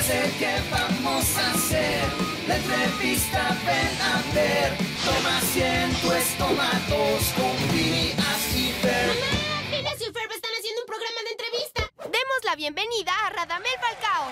sé qué vamos a hacer. La entrevista ven a ver. Toma asientos, toma dos con Phineas y Ferb. ¡Mamá! Phineas y Ferb están haciendo un programa de entrevista. Demos la bienvenida a Radamel Falcao.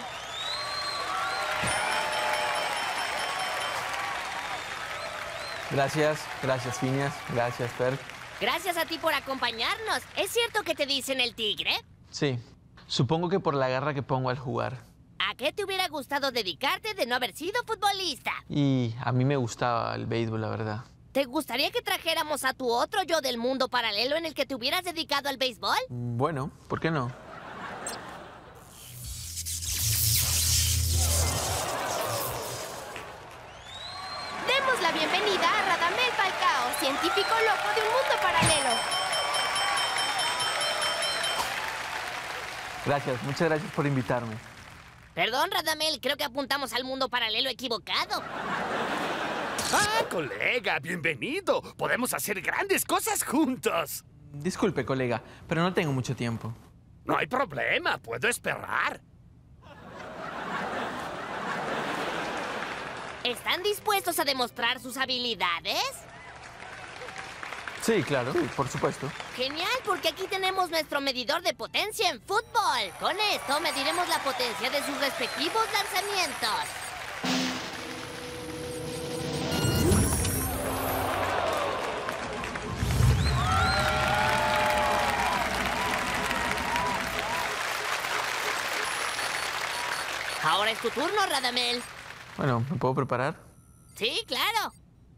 Gracias Phineas, gracias Ferb. Gracias a ti por acompañarnos. ¿Es cierto que te dicen el tigre? Sí, supongo que por la garra que pongo al jugar. ¿A qué te hubiera gustado dedicarte de no haber sido futbolista? Y a mí me gustaba el béisbol, la verdad. ¿Te gustaría que trajéramos a tu otro yo del mundo paralelo en el que te hubieras dedicado al béisbol? Bueno, ¿por qué no? Demos la bienvenida a Radamel Falcao, científico loco de un mundo paralelo. Gracias, muchas gracias por invitarme. Perdón, Radamel, creo que apuntamos al mundo paralelo equivocado. ¡Ah, colega! ¡Bienvenido! Podemos hacer grandes cosas juntos. Disculpe, colega, pero no tengo mucho tiempo. No hay problema, puedo esperar. ¿Están dispuestos a demostrar sus habilidades? Sí, claro, sí, por supuesto. Genial, porque aquí tenemos nuestro medidor de potencia en fútbol. Con esto mediremos la potencia de sus respectivos lanzamientos. Ahora es tu turno, Radamel. Bueno, ¿me puedo preparar? Sí, claro.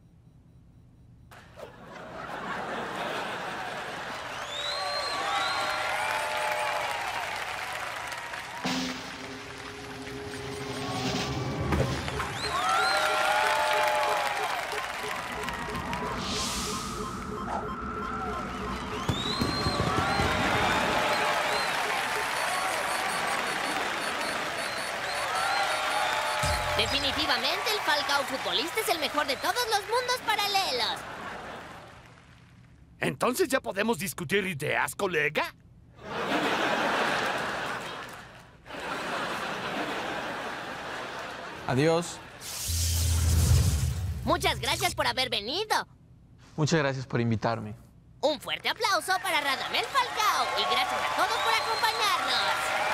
Definitivamente el Falcao futbolista es el mejor de todos los mundos paralelos. ¿Entonces ya podemos discutir ideas, colega? Adiós. Muchas gracias por haber venido. Muchas gracias por invitarme. Un fuerte aplauso para Radamel Falcao y gracias a todos por acompañarnos.